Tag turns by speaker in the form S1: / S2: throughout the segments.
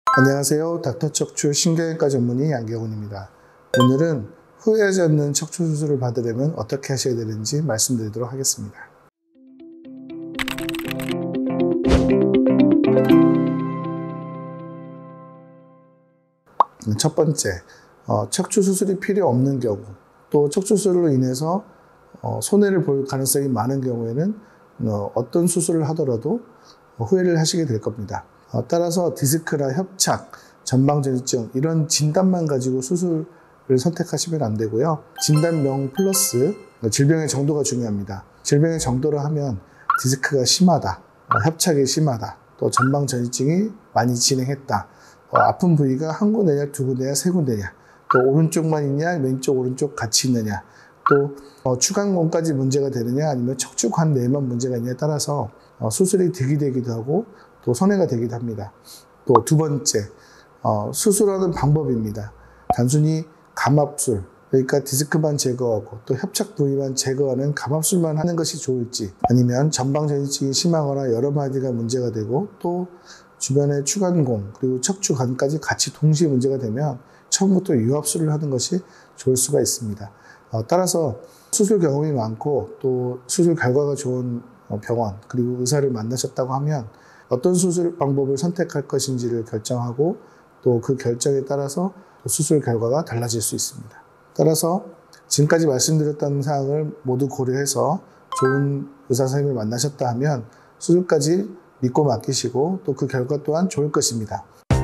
S1: 안녕하세요. 닥터척추 신경외과 전문의 양경훈입니다. 오늘은 후회하지 않는 척추 수술을 받으려면 어떻게 하셔야 되는지 말씀드리도록 하겠습니다. 첫 번째, 척추 수술이 필요 없는 경우, 또 척추 수술로 인해서 손해를 볼 가능성이 많은 경우에는 어떤 수술을 하더라도 후회를 하시게 될 겁니다. 따라서 디스크나 협착, 전방전이증 이런 진단만 가지고 수술을 선택하시면 안 되고요. 진단명 플러스 질병의 정도가 중요합니다. 질병의 정도를 하면 디스크가 심하다, 협착이 심하다, 또 전방전이증이 많이 진행했다, 아픈 부위가 한 군데냐, 두 군데냐, 세 군데냐, 또 오른쪽만 있냐, 왼쪽, 오른쪽 같이 있느냐, 또 추간공까지 문제가 되느냐, 아니면 척추관 내만 문제가 있느냐에 따라서 수술이 득이되기도 하고 또 손해가 되기도 합니다. 또 두 번째, 수술하는 방법입니다. 단순히 감압술, 그러니까 디스크만 제거하고 또 협착 부위만 제거하는 감압술만 하는 것이 좋을지, 아니면 전방전이증이 심하거나 여러 마디가 문제가 되고 또 주변에 추간공 그리고 척추관까지 같이 동시에 문제가 되면 처음부터 유압술을 하는 것이 좋을 수가 있습니다. 따라서 수술 경험이 많고 또 수술 결과가 좋은 병원 그리고 의사를 만나셨다고 하면 어떤 수술 방법을 선택할 것인지를 결정하고 또 그 결정에 따라서 수술 결과가 달라질 수 있습니다. 따라서 지금까지 말씀드렸던 사항을 모두 고려해서 좋은 의사 선생님을 만나셨다 하면 수술까지 믿고 맡기시고 또 그 결과 또한 좋을 것입니다.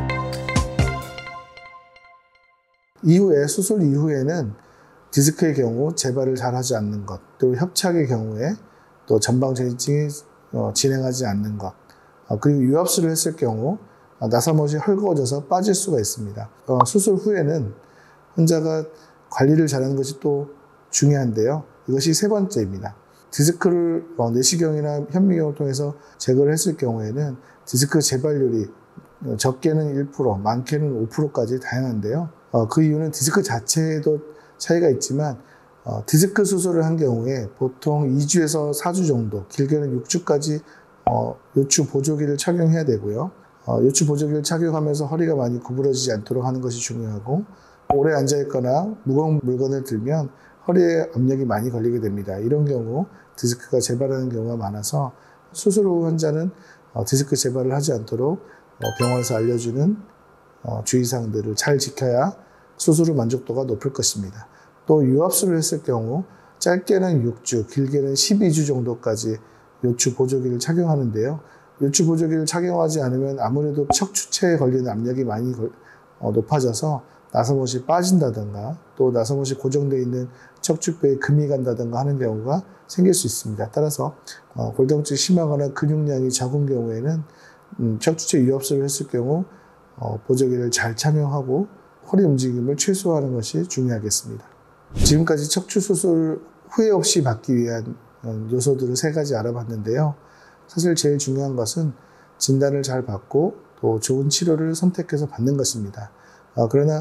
S1: 이후에 수술 이후에는 디스크의 경우 재발을 잘 하지 않는 것, 또 협착의 경우에 또 전방전이증이 진행하지 않는 것, 그리고 유압술을 했을 경우 나사못이 헐거워져서 빠질 수가 있습니다. 수술 후에는 환자가 관리를 잘하는 것이 또 중요한데요. 이것이 세 번째입니다. 디스크를 내시경이나 현미경을 통해서 제거를 했을 경우에는 디스크 재발률이 적게는 1%, 많게는 5%까지 다양한데요. 그 이유는 디스크 자체에도 차이가 있지만 디스크 수술을 한 경우에 보통 2주에서 4주 정도, 길게는 6주까지 요추 보조기를 착용해야 되고요. 요추 보조기를 착용하면서 허리가 많이 구부러지지 않도록 하는 것이 중요하고, 오래 앉아있거나 무거운 물건을 들면 허리에 압력이 많이 걸리게 됩니다. 이런 경우 디스크가 재발하는 경우가 많아서 수술 후 환자는 디스크 재발을 하지 않도록 병원에서 알려주는 주의사항들을 잘 지켜야 수술 후 만족도가 높을 것입니다. 또 유압술을 했을 경우 짧게는 6주, 길게는 12주 정도까지 요추 보조기를 착용하는데요. 요추 보조기를 착용하지 않으면 아무래도 척추체에 걸리는 압력이 많이 높아져서 나사못이 빠진다든가 또 나사못이 고정되어 있는 척추뼈에 금이 간다든가 하는 경우가 생길 수 있습니다. 따라서 골다공증이 심하거나 근육량이 적은 경우에는 척추체 유압술을 했을 경우 보조기를 잘 착용하고 허리 움직임을 최소화하는 것이 중요하겠습니다. 지금까지 척추 수술 후회 없이 받기 위한 요소들을 세 가지 알아봤는데요. 사실 제일 중요한 것은 진단을 잘 받고 또 좋은 치료를 선택해서 받는 것입니다. 그러나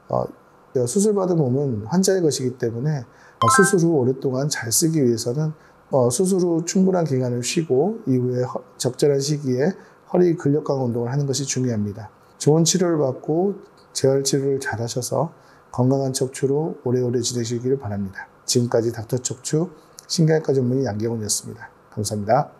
S1: 수술받은 몸은 환자의 것이기 때문에 수술 후 오랫동안 잘 쓰기 위해서는 수술 후 충분한 기간을 쉬고 이후에 적절한 시기에 허리 근력 강화 운동을 하는 것이 중요합니다. 좋은 치료를 받고 재활 치료를 잘 하셔서 건강한 척추로 오래오래 지내시기를 바랍니다. 지금까지 닥터척추 신경외과 전문의 양경훈이었습니다. 감사합니다.